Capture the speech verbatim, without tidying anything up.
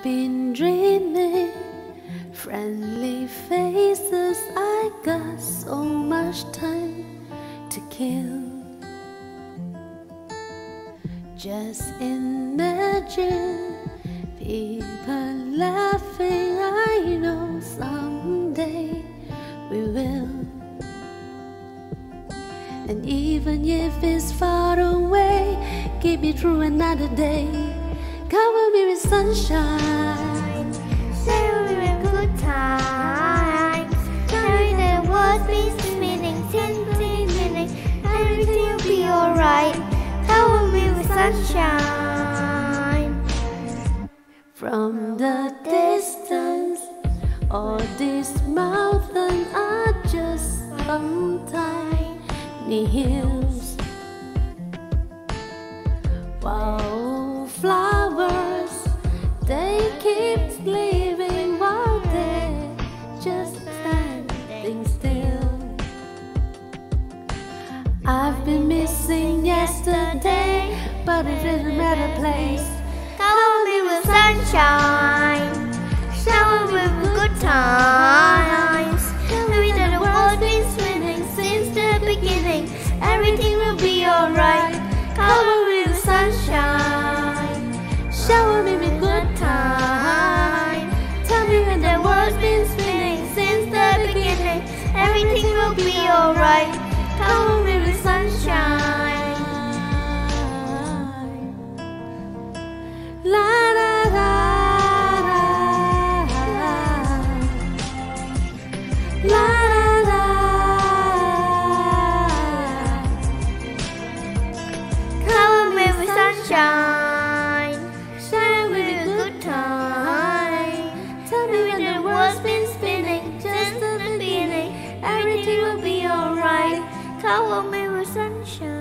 been dreaming, friendly faces, I got so much time to kill. Just imagine people laughing, I know someday we will. And even if it's far away, keep me through another day. Cover me with sunshine, share with me a good time. Tell me that what's been spinning, tinting, meaning everything will be alright. Cover me with sunshine. From the distance, all these mountains are just some tiny hills. Wildflowers, they keep living while they're just standing still. I've been missing yesterday, but it doesn't matter place. Cover me with sunshine, shower me with good times. Tell me that the world's been spinning since the beginning. Everything will be alright. Cover me with sunshine, shower me with good time. Tell me that the world's been spinning since the beginning. Everything will be alright. Cover me with sunshine. La la la la la la la. Cover me with sunshine, shine with a good time. Tell me when the world's been spinning, just the beginning. Everything will be alright. Cover me with sunshine.